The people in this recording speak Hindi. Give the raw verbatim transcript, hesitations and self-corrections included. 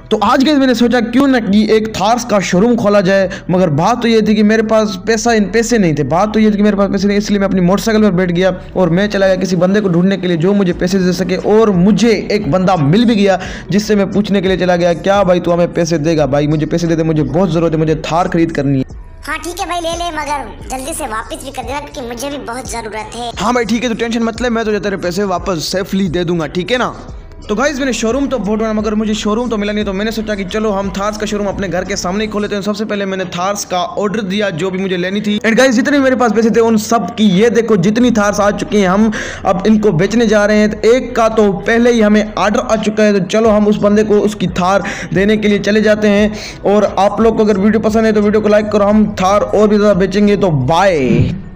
तो आज के मैंने सोचा क्यों ना कि एक थार्स का शोरूम खोला जाए, मगर बात तो ये थी कि मेरे पास पैसा इन पैसे नहीं थे। बात तो ये थी कि मेरे पास पैसे नहीं, इसलिए मैं अपनी मोटरसाइकिल पर बैठ गया और मैं चला गया किसी बंदे को ढूंढने के लिए जो मुझे पैसे दे सके। और मुझे एक बंदा मिल भी गया जिससे मैं पूछने के लिए चला गया, क्या भाई तू हमें पैसे देगा? भाई मुझे पैसे दे दे, मुझे बहुत ज़रूरत है, मुझे थार खरीद करनी है। हाँ ठीक है भाई, ले ले, मगर जल्दी से वापस भी कर देना क्योंकि मुझे भी बहुत ज़रूरत है। हाँ भाई ठीक है, तो टेंशन मत ले, मैं तो तेरे पैसे वापस सेफली दे दूंगा, ठीक है ना। तो गाइस मैंने शोरूम तो बहुत बना मगर मुझे शोरूम तो मिला नहीं, तो मैंने सोचा कि चलो हम थार्स का शोरूम अपने घर के सामने ही खोल लेते हैं। सबसे पहले मैंने थार्स का ऑर्डर दिया जो भी मुझे लेनी थी। एंड गाइस जितने मेरे पास पैसे थे उन सब की ये देखो जितनी थार्स आ चुकी हैं, हम अब इनको बेचने जा रहे हैं। तो एक का तो पहले ही हमें ऑर्डर आ चुका है, तो चलो हम उस बंदे को उसकी थार देने के लिए चले जाते हैं। और आप लोग को अगर वीडियो पसंद है तो वीडियो को लाइक करो, हम थार और भी ज़्यादा बेचेंगे। तो बाय।